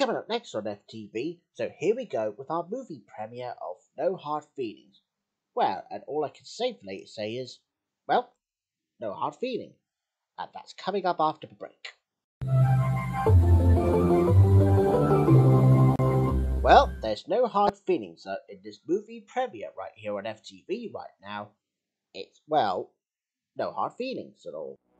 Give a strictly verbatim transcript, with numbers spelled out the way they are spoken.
Coming up next on F T V, so here we go with our movie premiere of No Hard Feelings. Well, and all I can safely say is, well, no hard feeling. And that's coming up after the break. Well, there's no hard feelings uh, in this movie premiere right here on F T V right now. It's, well, no hard feelings at all.